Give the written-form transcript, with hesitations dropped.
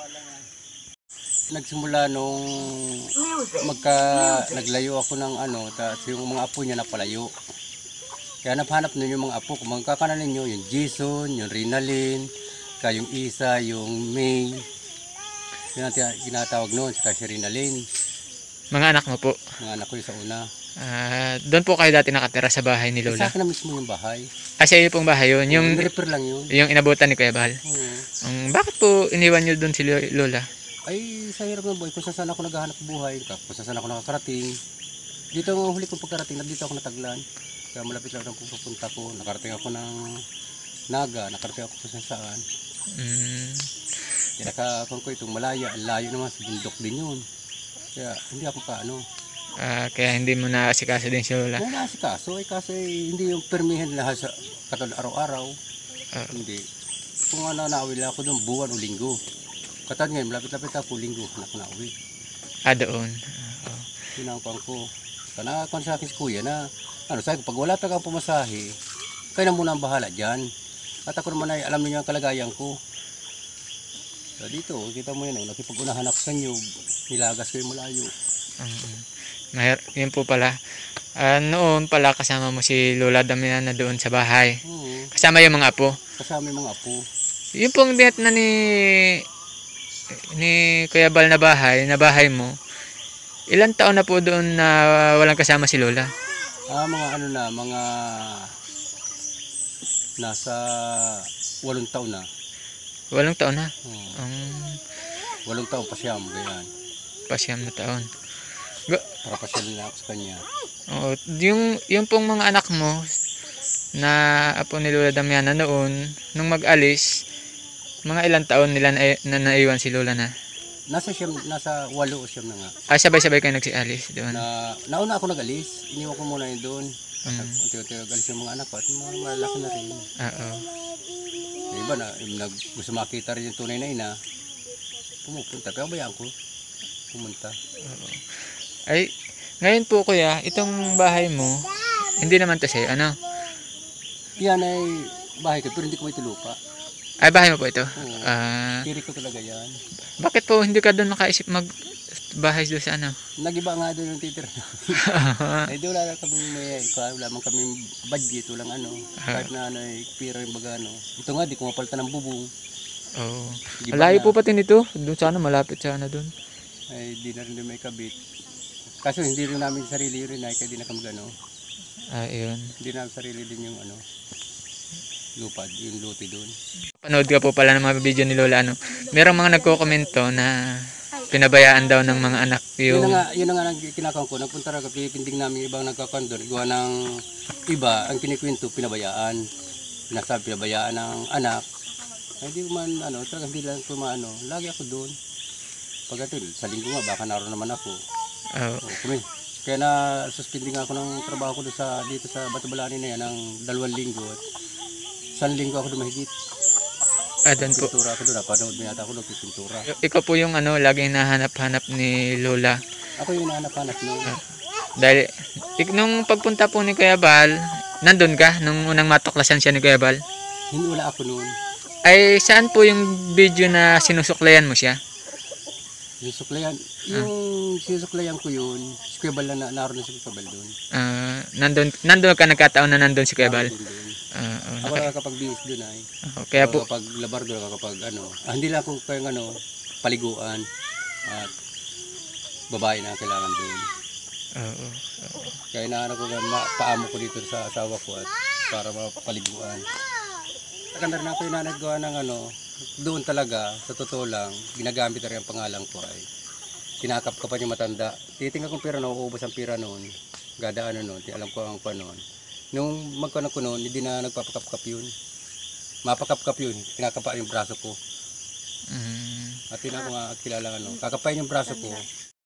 Nagsimula nung naglayo ako ng ano, tapos yung mga apo niya napalayo. Kaya naphanap nun yung mga apo. Kung magkakanan ninyo, yung Jason, yung Rinalyn, kaya yung Isa, yung May. Yun ang ginatawag nun, saka si Rinalyn. Mga anak mo po? Mga anak ko yung sa una. Doon po kayo dati nakatira sa bahay ni Lola? Sa akin na mismo yung bahay. Sa iyo pong bahay yun? Yung repair lang yun. Yung inabutan ni Kuya Bal? Bakit po iniwan nyo doon si Lola? Ay, sa hirap ng buhay. Kung saan ako naghahanap buhay, kung saan ako nakakarating. Dito ang huli kong pagkarating, dito ako nataglan. Kaya malapit lang ang pupunta ko. Nakarating ako ng Naga, nakarating ako kung saan. Kaya nakakon ko itong Malaya, layo naman sa bundok din yun. Kaya hindi ako kaano. Kaya hindi mo na asikaso din si Lola? Hindi na asikaso, kasi hindi yung permihan lahat sa katulad araw-araw. Hindi. Kung ano, naawil ako doon, buwan o linggo. Katulad ngayon, malapit-lapit ako, linggo, anak na uwi. Doon. Sinangkuhan ko. Kana kung sa akin si kuya na, sabi ko, pag wala talagang pumasahe, kayo na muna ang bahala dyan. At ako naman ay alam niyo ang kalagayan ko. So dito, kita mo yan, nakipag-unahan ako sa inyo, nilagas ko yung malayo. Yun po pala. Noon pala kasama mo si Lola Damiana na doon sa bahay. Kasama yung mga apo? Kasama yung mga apo. Yung pong diet na ni Kuya Bal na bahay mo, ilang taon na po doon na walang kasama si Lola? Mga nasa 8 taon na. 8 taon na? 8 taon pa siyam, ganyan. Pasyam na taon. Para pasyal na ako sa kanya. Yung pong mga anak mo na apo ni Lola Damiana noon, nung mag-alis, mga ilang taon nila na naiwan si Lola na? Nasa 8 o siyam na nga. Sabay-sabay kayo nagsialis doon? Nauna ako nag-alis, iniwan ko muna yun doon. Unti-unti nag-alis yung mga anak ko at mga malaki na rin. Yung iba na, gusto makita rin yung tunay na ina, pumupunta. Pero bayaan ko, pumunta. Ay, ngayon po kuya, itong bahay mo, hindi naman to sa'yo, ano? Yan ay bahay ko, pero hindi ko may lupa. Ay, bahay mo po ito? Kiri ko talaga yan. Bakit po hindi ka doon makaisip mag-bahay doon sa ano? Nagiba nga doon yung titira namin. Ay, doon wala kami wala man kami budget, walang ano. Kahit na pira yung baga ano. Ito nga, di ko mapalitan ng bubong. Malayo po pati nito. Doon sana, malapit sana doon. Ay, di na rin may kabit. Kaso hindi rin namin sarili rin kaya di na kami gano. Yun. Hindi namin sarili din yung ano, lupad, yung luti doon. Panood ka po pala ng mga video ni Lola, ano? Merong mga nagko-komento na pinabayaan daw ng mga anak yung... Yun na nga kinakang ko. Nagpunta rin ka, pipinding namin ibang nagkakon doon. Gawa ng iba, ang kinikwento, pinabayaan. Pinasabi, pinabayaan ng anak. Ay, hindi ko man, talagang hindi lang ko maano. Lagi ako doon. Pagdating, sa linggo nga, baka naroon naman ako. Kaya na suspending ako ng trabaho ko dito sa Batubalani na yan ng 2 linggo at 1 linggo ako doon mahigit. Doon po. Pintura ako doon, napanood mo yata ako doon, pintura. Ikaw po yung laging nahanap-hanap ni Lola. Ako yung nahanap-hanap noon. Dahil nung pagpunta po ni Kuya Bal, nandun ka nung unang matuklasan siya ni Kuya Bal? Hindi, wala ako noon. Ay, saan po yung video na sinusuklayan mo siya? Yung sinusuklayan ko yun, si Kuya Bal na naroon na si Kuya Bal doon. Nandun ka nagkataon na nandun si Kuya Bal? Ako nakakapag-bihis doon ay. Kaya po kapag labar doon, kapag hindi lang ako kayong paliguan at babae na kailangan doon. Kaya inaano ko paamo ko dito sa asawa ko at para mapaliguan. Kanda rin ako yung nanagawa ng doon talaga, sa totoo lang, ginagamit na rin ang pangalan ko ay kinakapkapan yung matanda. Titingnan kong pira na, uubos ang pira noon. Gadaan noon, alam ko ang panon. Nung magkano ko noon, hindi na nagpapakapkap yun. Mapakapkap yun, kinakapa yung braso ko. At yun ako nga kilala kakapain yung braso ko.